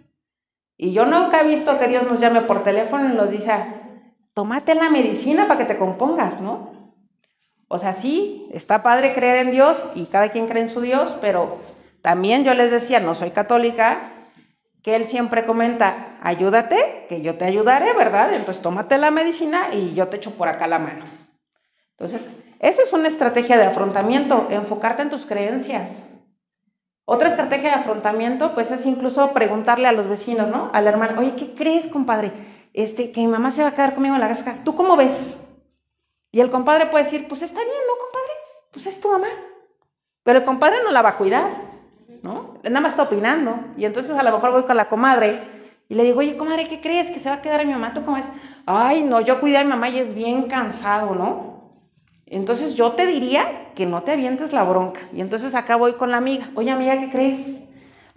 Y yo nunca he visto que Dios nos llame por teléfono y nos dice, tómate la medicina para que te compongas, ¿no? O sea, sí, está padre creer en Dios y cada quien cree en su Dios, pero también yo les decía, no soy católica, que Él siempre comenta, ayúdate, que yo te ayudaré, ¿verdad? Entonces tómate la medicina y yo te echo por acá la mano. Entonces, esa es una estrategia de afrontamiento, enfocarte en tus creencias. Otra estrategia de afrontamiento, pues es incluso preguntarle a los vecinos, ¿no? Al hermano, oye, ¿qué crees, compadre? Este, que mi mamá se va a quedar conmigo en la casa, ¿tú cómo ves? Y el compadre puede decir, pues está bien, ¿no, compadre? Pues es tu mamá. Pero el compadre no la va a cuidar, ¿no? Nada más está opinando. Y entonces a lo mejor voy con la comadre y le digo, oye, comadre, ¿qué crees? ¿Que se va a quedar mi mamá? ¿Tú cómo ves? Ay, no, yo cuidé a mi mamá y es bien cansado, ¿no? Entonces yo te diría que no te avientes la bronca. Y entonces acá voy con la amiga. Oye, amiga, ¿qué crees?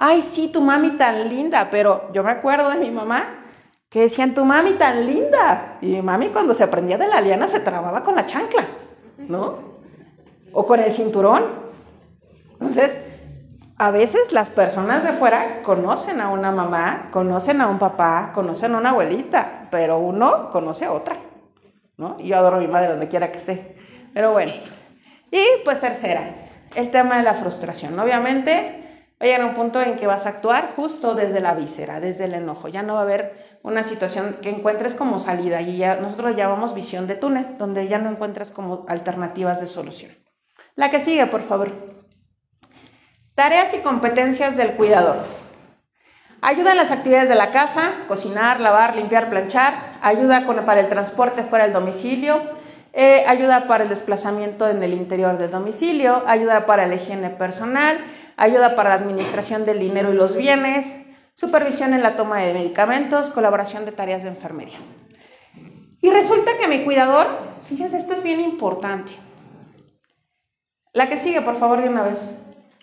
ay, sí, tu mami tan linda, pero yo me acuerdo de mi mamá que decían, tu mami tan linda, y mi mami cuando se aprendía de la liana se trababa con la chancla, ¿no? O con el cinturón. Entonces, a veces las personas de fuera conocen a una mamá, conocen a un papá, conocen a una abuelita, pero uno conoce a otra, ¿no? Y yo adoro a mi madre donde quiera que esté, pero bueno. Y pues tercera, el tema de la frustración. Obviamente va a llegar un punto en que vas a actuar justo desde la víscera, desde el enojo. Ya no va a haber una situación que encuentres como salida, y ya nosotros llamamos visión de túnel, donde ya no encuentras como alternativas de solución. La que sigue, por favor. Tareas y competencias del cuidador. Ayuda en las actividades de la casa, cocinar, lavar, limpiar, planchar. Ayuda con, para el transporte fuera del domicilio. Eh, ayuda para el desplazamiento en el interior del domicilio. Ayuda para la higiene personal. Ayuda para la administración del dinero y los bienes. Supervisión en la toma de medicamentos. Colaboración de tareas de enfermería. Y resulta que mi cuidador, fíjense, esto es bien importante. La que sigue, por favor, de una vez.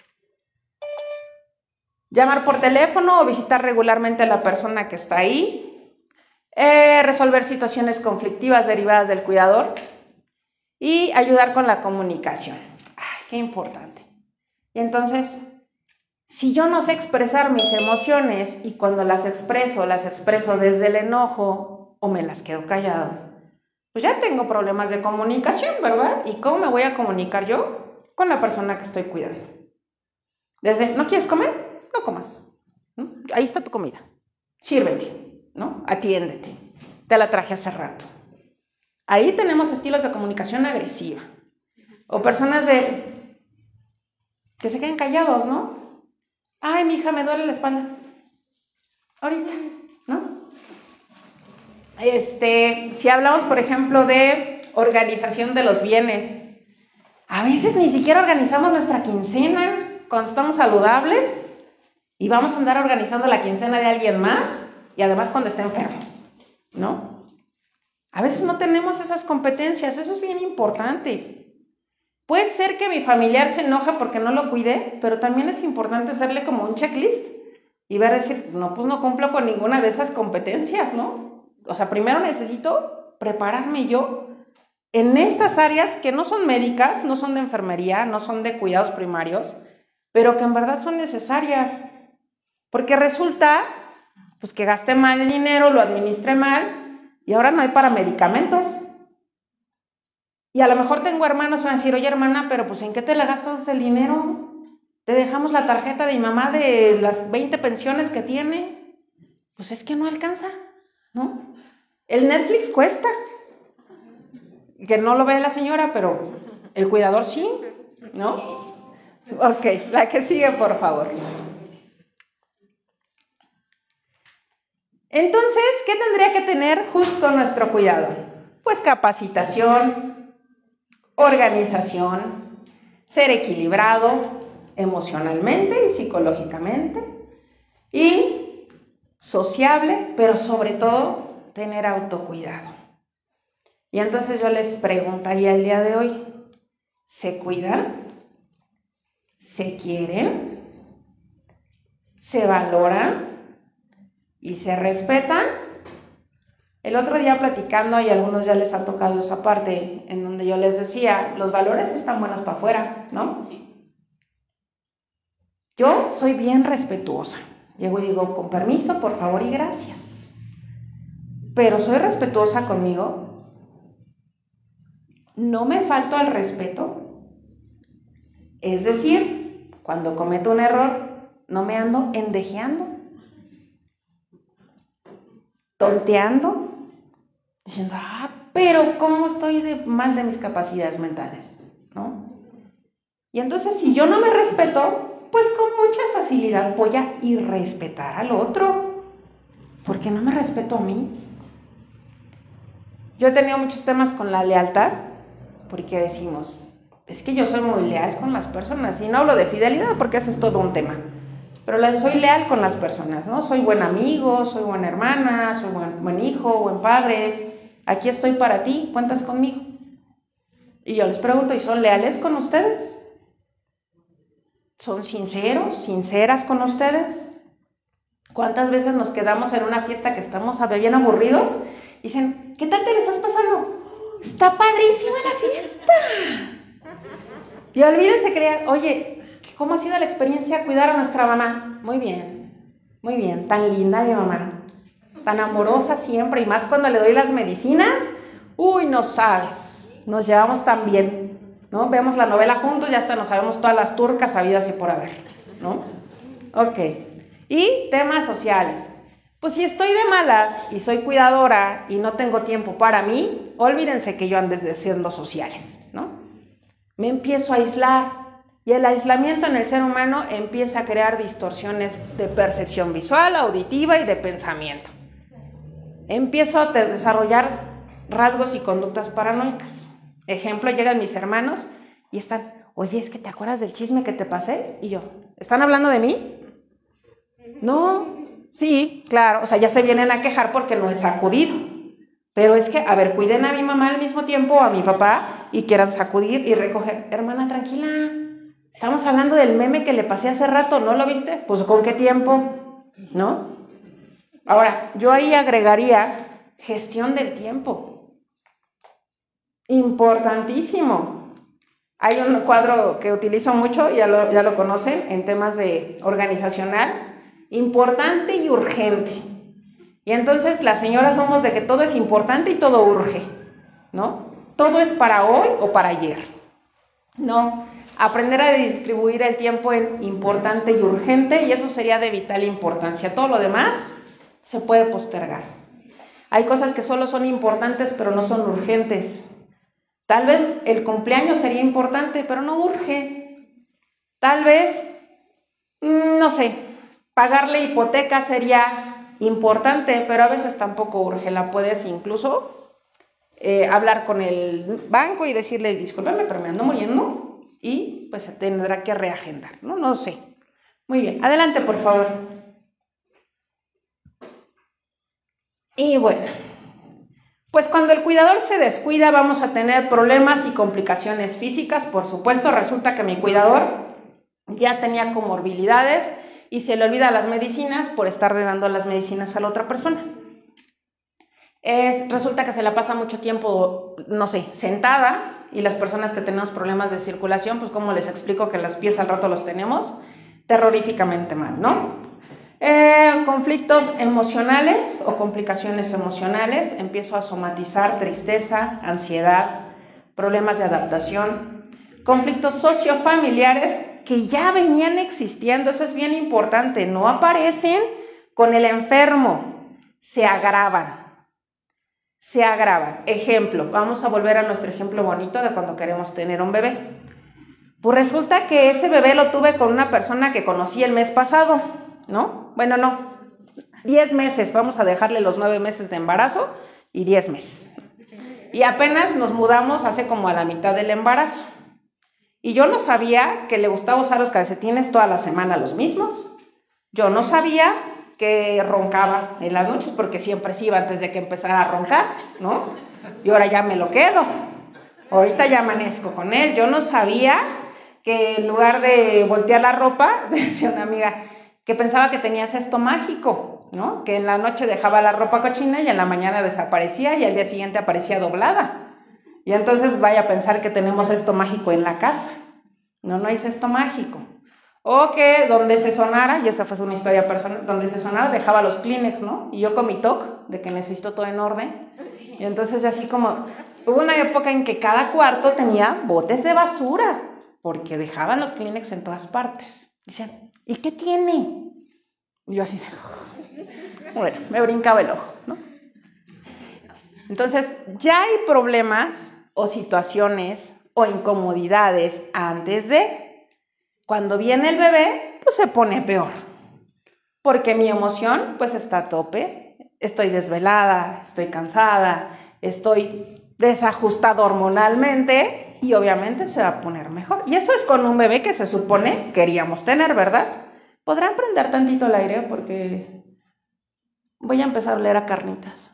Llamar por teléfono o visitar regularmente a la persona que está ahí. Eh, resolver situaciones conflictivas derivadas del cuidador. Y ayudar con la comunicación. Ay, qué importante. Y entonces, si yo no sé expresar mis emociones y cuando las expreso, las expreso desde el enojo o me las quedo callado, pues ya tengo problemas de comunicación, ¿verdad? ¿Y cómo me voy a comunicar yo con la persona que estoy cuidando? Desde, ¿no quieres comer? No comas, ¿no? Ahí está tu comida. Sírvete, ¿no? Atiéndete. Te la traje hace rato. Ahí tenemos estilos de comunicación agresiva. O personas de que se queden callados, ¿no? Ay, mi hija, me duele la espalda. Ahorita, ¿no? Este, si hablamos, por ejemplo, de organización de los bienes, a veces ni siquiera organizamos nuestra quincena cuando estamos saludables y vamos a andar organizando la quincena de alguien más y además cuando está enfermo, ¿no? A veces no tenemos esas competencias, eso es bien importante. Puede ser que mi familiar se enoja porque no lo cuidé, pero también es importante hacerle como un checklist y ver, decir, no, pues no cumplo con ninguna de esas competencias, ¿no? O sea, primero necesito prepararme yo en estas áreas que no son médicas, no son de enfermería, no son de cuidados primarios, pero que en verdad son necesarias. Porque resulta, pues, que gasté mal el dinero, lo administré mal y ahora no hay para medicamentos. Y a lo mejor tengo hermanos que van a decir, oye hermana, pero pues ¿en qué te la gastas el dinero? Te dejamos la tarjeta de mi mamá de las veinte pensiones que tiene. Pues es que no alcanza, ¿no? El Netflix cuesta. Que no lo ve la señora, pero el cuidador sí, ¿no? Ok, la que sigue, por favor. Entonces, ¿qué tendría que tener justo nuestro cuidador? Pues capacitación, organización, ser equilibrado emocionalmente y psicológicamente, y sociable, pero sobre todo tener autocuidado. Y entonces yo les preguntaría el día de hoy, ¿se cuidan? ¿Se quieren? ¿Se valoran? ¿Y se respetan? El otro día platicando, y a algunos ya les ha tocado esa parte, en donde yo les decía, los valores están buenos para afuera, ¿no? Yo soy bien respetuosa. Llego y digo, con permiso, por favor y gracias. Pero soy respetuosa conmigo. No me falto al respeto. Es decir, cuando cometo un error, no me ando endejeando, tonteando, diciendo, ah, pero ¿cómo estoy de mal de mis capacidades mentales? ¿No? Y entonces, si yo no me respeto, pues con mucha facilidad voy a irrespetar al otro, porque no me respeto a mí. Yo he tenido muchos temas con la lealtad, porque decimos, es que yo soy muy leal con las personas, y no hablo de fidelidad porque ese es todo un tema, pero soy leal con las personas, ¿no? Soy buen amigo, soy buena hermana, soy buen, buen hijo, buen padre, aquí estoy para ti, cuentas conmigo. Y yo les pregunto, ¿y son leales con ustedes? ¿Son sinceros, sinceras con ustedes? ¿Cuántas veces nos quedamos en una fiesta que estamos bien aburridos y dicen, ¿qué tal te le estás pasando? Está padrísima la fiesta. Y olvídense que, oye, ¿cómo ha sido la experiencia cuidar a nuestra mamá? Muy bien, muy bien, tan linda mi mamá, tan amorosa siempre, y más cuando le doy las medicinas, uy, no sabes, nos llevamos tan bien, ¿no? Vemos la novela juntos, ya hasta nos sabemos todas las turcas habidas y por haber, ¿no? Ok, y temas sociales. Pues si estoy de malas y soy cuidadora y no tengo tiempo para mí, olvídense que yo ande siendo sociales, ¿no? Me empiezo a aislar y el aislamiento en el ser humano empieza a crear distorsiones de percepción visual, auditiva y de pensamiento. Empiezo a desarrollar rasgos y conductas paranoicas. Ejemplo, llegan mis hermanos y están, oye, es que ¿te acuerdas del chisme que te pasé? Y yo, ¿están hablando de mí? No, sí, claro, o sea, ya se vienen a quejar porque no he sacudido. Pero es que, a ver, cuiden a mi mamá al mismo tiempo, a mi papá, y quieran sacudir y recoger. Hermana, tranquila, estamos hablando del meme que le pasé hace rato, ¿no lo viste? Pues, ¿con qué tiempo? ¿No? Ahora, yo ahí agregaría gestión del tiempo. Importantísimo. Hay un cuadro que utilizo mucho, ya lo, ya lo conocen, en temas de organizacional, importante y urgente. Y entonces las señoras somos de que todo es importante y todo urge, ¿no? Todo es para hoy o para ayer. No, aprender a distribuir el tiempo en importante y urgente, y eso sería de vital importancia. Todo lo demás se puede postergar. Hay cosas que solo son importantes pero no son urgentes. Tal vez el cumpleaños sería importante pero no urge. Tal vez, no sé, pagar la hipoteca sería importante, pero a veces tampoco urge. La puedes incluso eh, hablar con el banco y decirle, discúlpame, pero me ando muriendo, y pues se tendrá que reagendar, ¿no? No sé. Muy bien, adelante, por favor. Y bueno, pues cuando el cuidador se descuida vamos a tener problemas y complicaciones físicas, por supuesto. Resulta que mi cuidador ya tenía comorbilidades y se le olvida las medicinas por estarle dando las medicinas a la otra persona. Es, resulta que se la pasa mucho tiempo, no sé, sentada, y las personas que tenemos problemas de circulación, pues como les explico que los pies al rato los tenemos terroríficamente mal, ¿no? Eh, conflictos emocionales o complicaciones emocionales, empiezo a somatizar tristeza, ansiedad, problemas de adaptación, conflictos sociofamiliares que ya venían existiendo, eso es bien importante, no aparecen con el enfermo, se agravan, se agravan. Ejemplo, vamos a volver a nuestro ejemplo bonito de cuando queremos tener un bebé. Pues resulta que ese bebé lo tuve con una persona que conocí el mes pasado, ¿no? Bueno, no, diez meses, vamos a dejarle los nueve meses de embarazo y diez meses. Y apenas nos mudamos hace como a la mitad del embarazo. Y yo no sabía que le gustaba usar los calcetines toda la semana los mismos. Yo no sabía que roncaba en las noches, porque siempre se iba antes de que empezara a roncar, ¿no? Y ahora ya me lo quedo. Ahorita ya amanezco con él. Yo no sabía que en lugar de voltear la ropa, decía una amiga, que pensaba que tenía cesto mágico, ¿no? Que en la noche dejaba la ropa cochina y en la mañana desaparecía y al día siguiente aparecía doblada. Y entonces vaya a pensar que tenemos cesto mágico en la casa. No, no hay cesto mágico. O que donde se sonara, y esa fue una historia personal, donde se sonara dejaba los Kleenex, ¿no? Y yo con mi toque de que necesito todo en orden. Y entonces yo así como, hubo una época en que cada cuarto tenía botes de basura, porque dejaban los Kleenex en todas partes. Decían, ¿y qué tiene? Y yo así, bueno, me brincaba el ojo, ¿no? Entonces, ya hay problemas o situaciones o incomodidades antes de. Cuando viene el bebé, pues se pone peor. Porque mi emoción, pues está a tope. Estoy desvelada, estoy cansada, estoy desajustada hormonalmente y obviamente se va a poner mejor. Y eso es con un bebé que se supone queríamos tener, ¿verdad? ¿Podrán prender tantito el aire? Porque voy a empezar a oler a carnitas.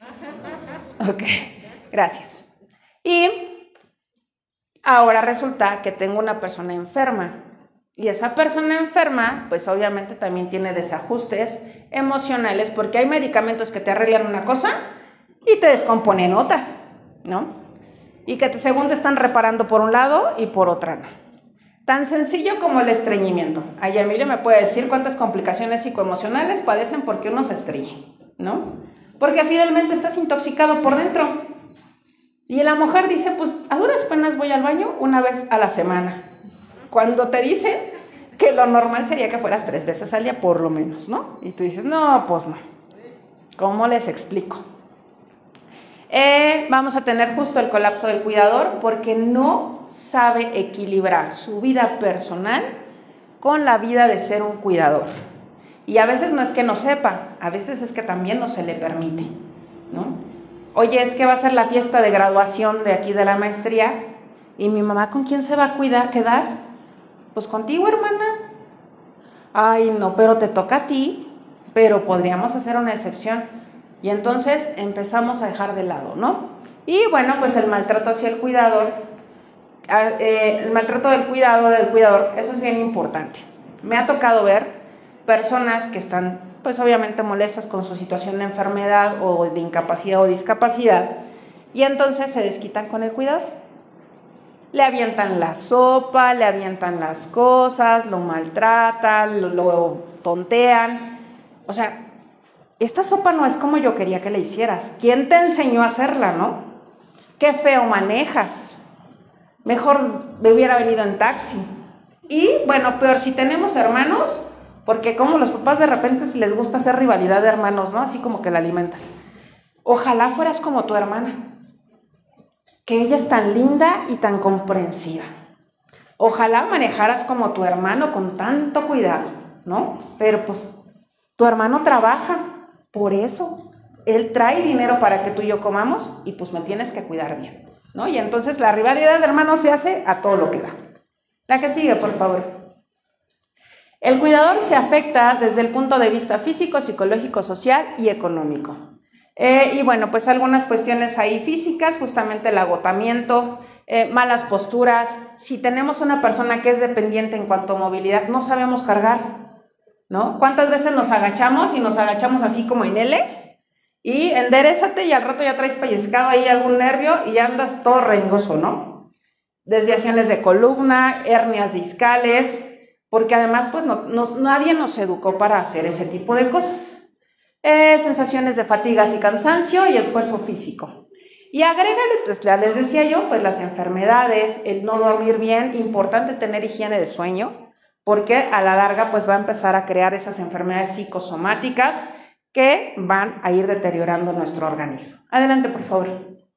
Ok, gracias. Y ahora resulta que tengo una persona enferma. Y esa persona enferma, pues obviamente también tiene desajustes emocionales porque hay medicamentos que te arreglan una cosa y te descomponen otra, ¿no? Y que te, según te están reparando por un lado y por otra no. Tan sencillo como el estreñimiento. Ahí Emilio me puede decir cuántas complicaciones psicoemocionales padecen porque uno se estreñe, ¿no? Porque finalmente estás intoxicado por dentro. Y la mujer dice, pues a duras penas voy al baño una vez a la semana. Cuando te dicen que lo normal sería que fueras tres veces al día por lo menos, ¿no? Y tú dices, no, pues no. ¿Cómo les explico? Eh, vamos a tener justo el colapso del cuidador porque no sabe equilibrar su vida personal con la vida de ser un cuidador. Y a veces no es que no sepa, a veces es que también no se le permite, ¿no? Oye, es que va a ser la fiesta de graduación de aquí de la maestría y mi mamá, ¿con quién se va a cuidar, quedar? Pues contigo, hermana. Ay, no, pero te toca a ti, pero podríamos hacer una excepción. Y entonces empezamos a dejar de lado, ¿no? Y bueno, pues el maltrato hacia el cuidador, eh, el maltrato del cuidado, del cuidador, eso es bien importante. Me ha tocado ver personas que están, pues obviamente molestas con su situación de enfermedad o de incapacidad o discapacidad, y entonces se desquitan con el cuidador. Le avientan la sopa, le avientan las cosas, lo maltratan, lo, lo tontean. O sea, esta sopa no es como yo quería que le hicieras. ¿Quién te enseñó a hacerla, no? Qué feo manejas. Mejor me hubiera venido en taxi. Y bueno, peor si tenemos hermanos, porque como los papás de repente les gusta hacer rivalidad de hermanos, ¿no? Así como que la alimentan. Ojalá fueras como tu hermana, que ella es tan linda y tan comprensiva. Ojalá manejaras como tu hermano con tanto cuidado, ¿no? Pero pues tu hermano trabaja. Por eso, él trae dinero para que tú y yo comamos y pues me tienes que cuidar bien, ¿no? Y entonces la rivalidad de hermanos se hace a todo lo que da. La que sigue, por favor. El cuidador se afecta desde el punto de vista físico, psicológico, social y económico. Eh, y bueno, pues algunas cuestiones ahí físicas, justamente el agotamiento, eh, malas posturas. Si tenemos una persona que es dependiente en cuanto a movilidad, no sabemos cargar, ¿no? ¿Cuántas veces nos agachamos y nos agachamos así como en L? Y enderézate y al rato ya traes pellizcado ahí algún nervio y andas todo rengoso, ¿no? Desviaciones de columna, hernias discales, porque además pues no, no, nadie nos educó para hacer ese tipo de cosas. Eh, sensaciones de fatigas y cansancio y esfuerzo físico. Y agrégale, pues, ya les decía yo, pues las enfermedades, el no dormir bien, importante tener higiene de sueño, porque a la larga pues va a empezar a crear esas enfermedades psicosomáticas que van a ir deteriorando nuestro organismo. Adelante, por favor.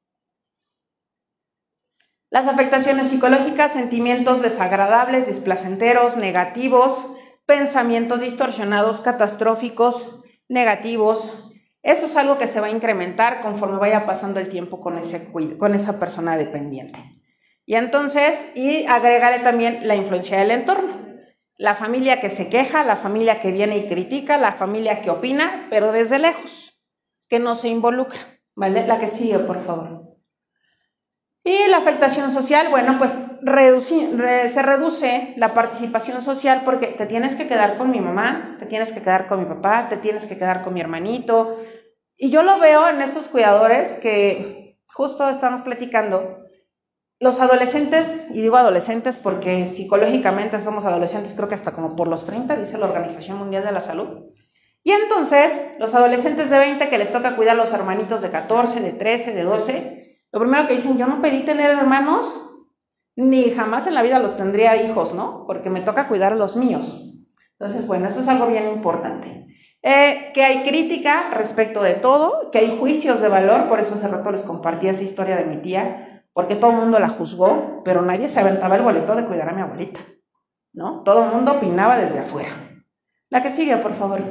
Las afectaciones psicológicas, sentimientos desagradables, displacenteros, negativos, pensamientos distorsionados, catastróficos, negativos. Eso es algo que se va a incrementar conforme vaya pasando el tiempo con, ese, con esa persona dependiente. Y entonces, y agregaré también la influencia del entorno. La familia que se queja, la familia que viene y critica, la familia que opina, pero desde lejos, que no se involucra, ¿vale? La que sigue, por favor. Y la afectación social, bueno, pues reduci, re, se reduce la participación social porque te tienes que quedar con mi mamá, te tienes que quedar con mi papá, te tienes que quedar con mi hermanito. Y yo lo veo en estos cuidadores que justo estamos platicando. Los adolescentes, y digo adolescentes porque psicológicamente somos adolescentes creo que hasta como por los treinta, dice la Organización Mundial de la Salud. Y entonces, los adolescentes de veinte que les toca cuidar a los hermanitos de catorce, de trece, de doce, lo primero que dicen, yo no pedí tener hermanos, ni jamás en la vida los tendría hijos, ¿no? Porque me toca cuidar a los míos. Entonces, bueno, eso es algo bien importante. Eh, que hay crítica respecto de todo, que hay juicios de valor, por eso hace rato les compartí esa historia de mi tía, porque todo el mundo la juzgó, pero nadie se aventaba el boleto de cuidar a mi abuelita, ¿no? Todo el mundo opinaba desde afuera. La que sigue, por favor.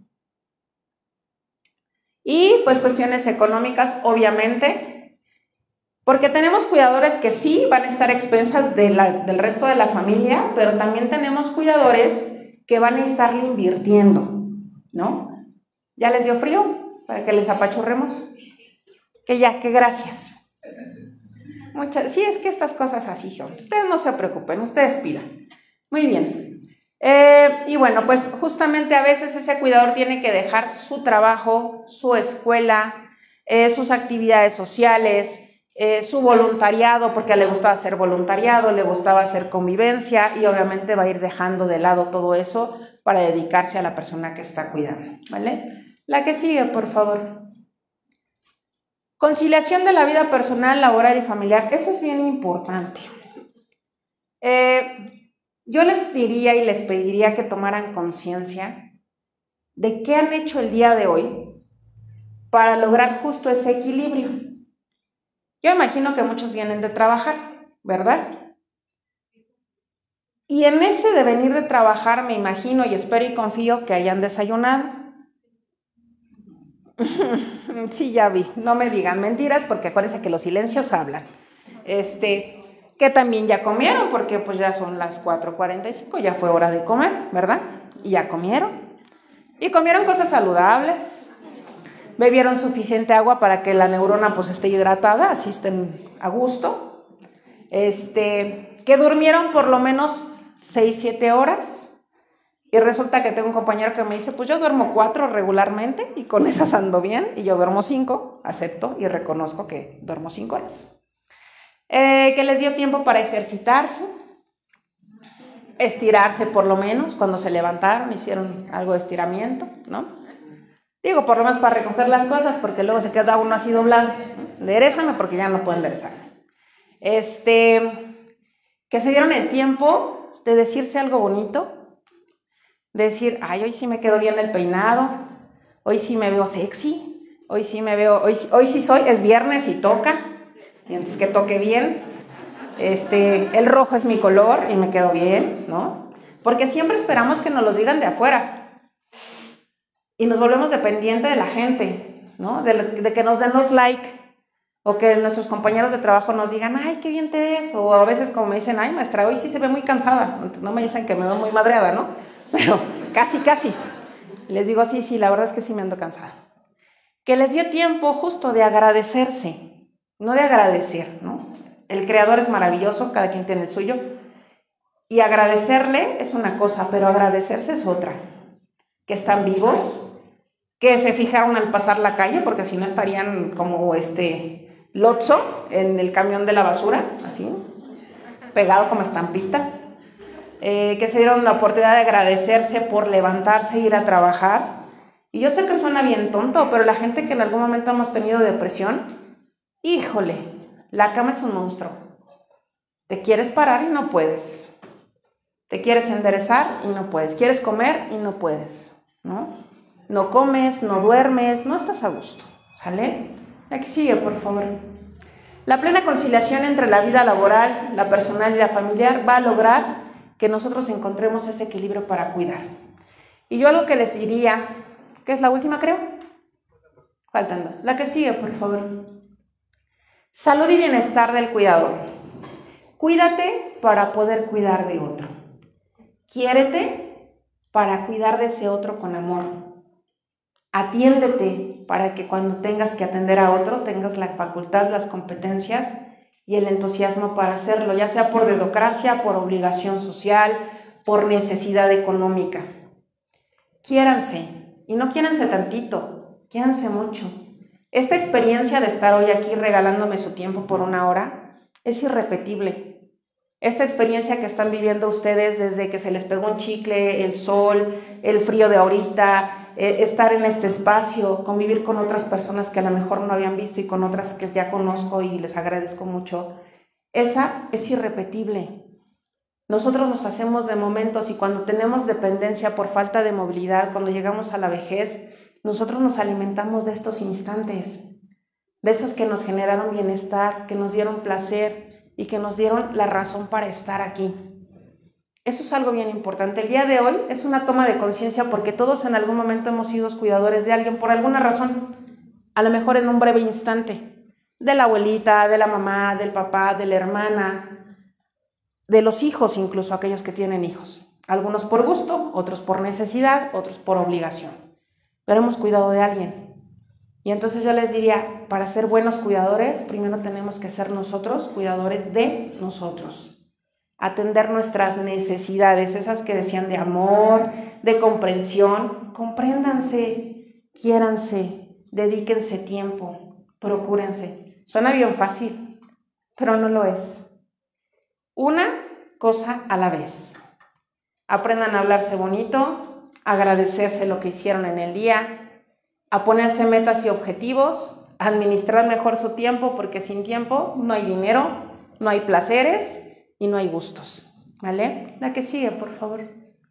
Y pues cuestiones económicas, obviamente, porque tenemos cuidadores que sí van a estar a expensas de la, del resto de la familia, pero también tenemos cuidadores que van a estarle invirtiendo, ¿no? ¿Ya les dio frío? Para que les apachurremos. Que ya, que gracias. Muchas, sí, es que estas cosas así son. Ustedes no se preocupen, ustedes pidan. Muy bien. Eh, y bueno, pues justamente a veces ese cuidador tiene que dejar su trabajo, su escuela, eh, sus actividades sociales, eh, su voluntariado, porque le gustaba hacer voluntariado, le gustaba hacer convivencia y obviamente va a ir dejando de lado todo eso para dedicarse a la persona que está cuidando, ¿vale? La que sigue, por favor. Conciliación de la vida personal, laboral y familiar. Eso es bien importante. Eh, yo les diría y les pediría que tomaran conciencia de qué han hecho el día de hoy para lograr justo ese equilibrio. Yo imagino que muchos vienen de trabajar, ¿verdad? Y en ese de venir de trabajar me imagino y espero y confío que hayan desayunado. Sí, ya vi, no me digan mentiras porque acuérdense que los silencios hablan. Este, que también ya comieron porque pues ya son las cuatro cuarenta y cinco, ya fue hora de comer, ¿verdad? Y ya comieron. Y comieron cosas saludables. Bebieron suficiente agua para que la neurona pues esté hidratada, así estén a gusto. Este, que durmieron por lo menos seis, siete horas. Y resulta que tengo un compañero que me dice, pues yo duermo cuatro regularmente y con esas ando bien, y yo duermo cinco, acepto y reconozco que duermo cinco horas. Eh, que les dio tiempo para ejercitarse, estirarse por lo menos, cuando se levantaron, hicieron algo de estiramiento, ¿no? Digo, por lo menos para recoger las cosas, porque luego se queda uno así doblado. Enderezame porque ya no pueden enderezar. Este, que se dieron el tiempo de decirse algo bonito, decir, ay, hoy sí me quedó bien el peinado, hoy sí me veo sexy, hoy sí me veo, hoy, hoy sí soy, es viernes y toca, y entonces que toque bien, este, el rojo es mi color y me quedo bien, ¿no? Porque siempre esperamos que nos los digan de afuera y nos volvemos dependientes de la gente, ¿no? De, de que nos den los like o que nuestros compañeros de trabajo nos digan, ay, qué bien te ves, o a veces como me dicen, ay, maestra, hoy sí se ve muy cansada, entonces no me dicen que me veo muy madreada, ¿no? Pero casi, casi. Les digo, sí, sí, la verdad es que sí me ando cansada. Que les dio tiempo justo de agradecerse, no de agradecer, ¿no? El creador es maravilloso, cada quien tiene el suyo. Y agradecerle es una cosa, pero agradecerse es otra. Que están vivos, que se fijaron al pasar la calle, porque si no estarían como este Lotso en el camión de la basura, así, pegado como estampita. Eh, que se dieron la oportunidad de agradecerse por levantarse e ir a trabajar. Y yo sé que suena bien tonto, pero la gente que en algún momento hemos tenido depresión, híjole, la cama es un monstruo. Te quieres parar y no puedes. Te quieres enderezar y no puedes. Quieres comer y no puedes, ¿no? No comes, no duermes, no estás a gusto, ¿sale? La que sigue, por favor. La plena conciliación entre la vida laboral, la personal y la familiar va a lograr que nosotros encontremos ese equilibrio para cuidar. Y yo algo que les diría, ¿qué es la última, creo? Faltan dos. La que sigue, por favor. Salud y bienestar del cuidador. Cuídate para poder cuidar de otro. Quiérete para cuidar de ese otro con amor. Atiéndete para que cuando tengas que atender a otro tengas la facultad, las competencias y el entusiasmo para hacerlo, ya sea por dedocracia, por obligación social, por necesidad económica. Quiéranse, y no quiéranse tantito, quiéranse mucho. Esta experiencia de estar hoy aquí regalándome su tiempo por una hora es irrepetible. Esta experiencia que están viviendo ustedes desde que se les pegó un chicle, el sol, el frío de ahorita, eh, estar en este espacio, convivir con otras personas que a lo mejor no habían visto y con otras que ya conozco y les agradezco mucho, esa es irrepetible. Nosotros nos hacemos de momentos y cuando tenemos dependencia por falta de movilidad, cuando llegamos a la vejez, nosotros nos alimentamos de estos instantes, de esos que nos generaron bienestar, que nos dieron placer y que nos dieron la razón para estar aquí. Eso es algo bien importante. El día de hoy es una toma de conciencia porque todos en algún momento hemos sido cuidadores de alguien por alguna razón, a lo mejor en un breve instante, de la abuelita, de la mamá, del papá, de la hermana, de los hijos, incluso aquellos que tienen hijos. Algunos por gusto, otros por necesidad, otros por obligación. Pero hemos cuidado de alguien. Y entonces yo les diría, para ser buenos cuidadores, primero tenemos que ser nosotros cuidadores de nosotros. atender nuestras necesidades, esas que decían de amor, de comprensión. Compréndanse, quiéranse, dedíquense tiempo, procúrense. Suena bien fácil, pero no lo es. Una cosa a la vez. Aprendan a hablarse bonito, a agradecerse lo que hicieron en el día, a ponerse metas y objetivos, a administrar mejor su tiempo, porque sin tiempo no hay dinero, no hay placeres y no hay gustos, ¿vale? La que sigue, por favor.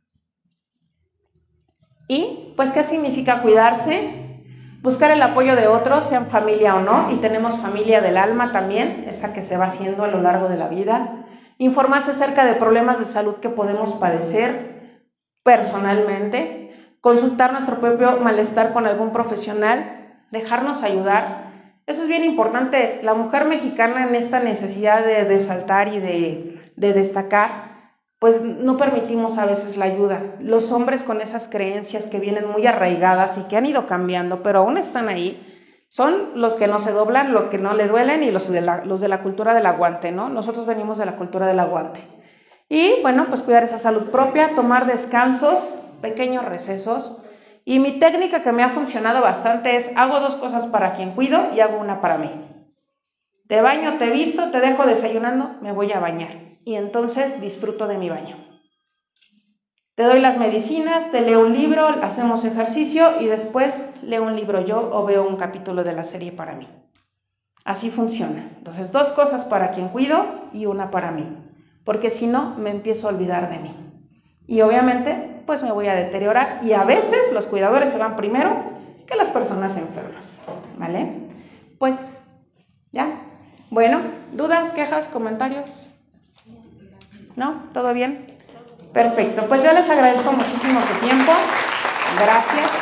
Y, pues, ¿qué significa cuidarse? Buscar el apoyo de otros, sean familia o no, y tenemos familia del alma también, esa que se va haciendo a lo largo de la vida. Informarse acerca de problemas de salud que podemos padecer personalmente, consultar nuestro propio malestar con algún profesional, dejarnos ayudar. Eso es bien importante. La mujer mexicana en esta necesidad de, de saltar y de, de destacar, pues no permitimos a veces la ayuda. Los hombres con esas creencias que vienen muy arraigadas y que han ido cambiando, pero aún están ahí, son los que no se doblan, los que no le duelen y los de la, los de la cultura del aguante, ¿no? Nosotros venimos de la cultura del aguante. Y bueno, pues cuidar esa salud propia, tomar descansos, pequeños recesos. Y mi técnica que me ha funcionado bastante es, hago dos cosas para quien cuido y hago una para mí. Te baño, te visto, te dejo desayunando, me voy a bañar. Y entonces disfruto de mi baño. Te doy las medicinas, te leo un libro, hacemos ejercicio y después leo un libro yo o veo un capítulo de la serie para mí. Así funciona. Entonces, dos cosas para quien cuido y una para mí. Porque si no, me empiezo a olvidar de mí. Y obviamente, pues me voy a deteriorar. Y a veces los cuidadores se van primero que las personas enfermas. ¿Vale? Pues, ya. Bueno, ¿dudas, quejas, comentarios? ¿No? ¿Todo bien? Perfecto. Pues yo les agradezco muchísimo su tiempo. Gracias.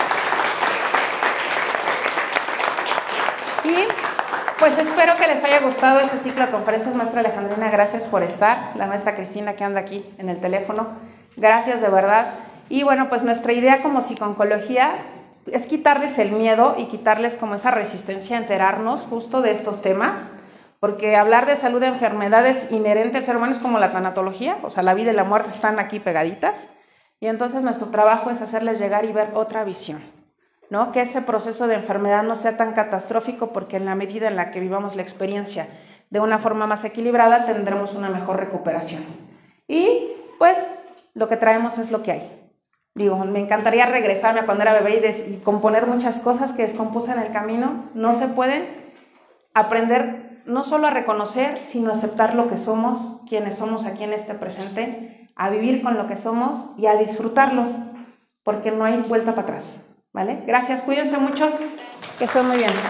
Y pues espero que les haya gustado este ciclo de conferencias. Maestra Alejandrina, gracias por estar. La maestra Cristina que anda aquí en el teléfono. Gracias de verdad. Y bueno, pues nuestra idea como psicooncología es quitarles el miedo y quitarles como esa resistencia a enterarnos justo de estos temas, porque hablar de salud de enfermedades inherente al ser humano es como la tanatología, o sea, la vida y la muerte están aquí pegaditas, y entonces nuestro trabajo es hacerles llegar y ver otra visión, ¿no? Que ese proceso de enfermedad no sea tan catastrófico, porque en la medida en la que vivamos la experiencia de una forma más equilibrada, tendremos una mejor recuperación. Y pues lo que traemos es lo que hay. Digo, me encantaría regresarme a cuando era bebé y, des y componer muchas cosas que descompuse en el camino. No se pueden aprender no solo a reconocer, sino a aceptar lo que somos, quienes somos aquí en este presente, a vivir con lo que somos y a disfrutarlo, porque no hay vuelta para atrás, ¿vale? Gracias, cuídense mucho, que estén muy bien.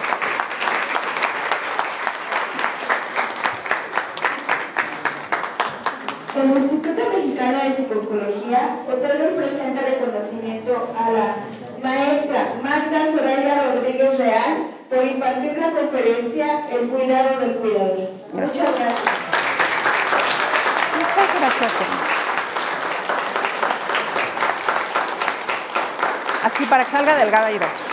El Instituto Mexicano de Psicooncología otorga un presente reconocimiento a la maestra Magda Soraya Rodríguez Real por impartir la conferencia El cuidado del cuidador. Gracias. Muchas gracias. Muchas gracias. Así para que salga delgada y va.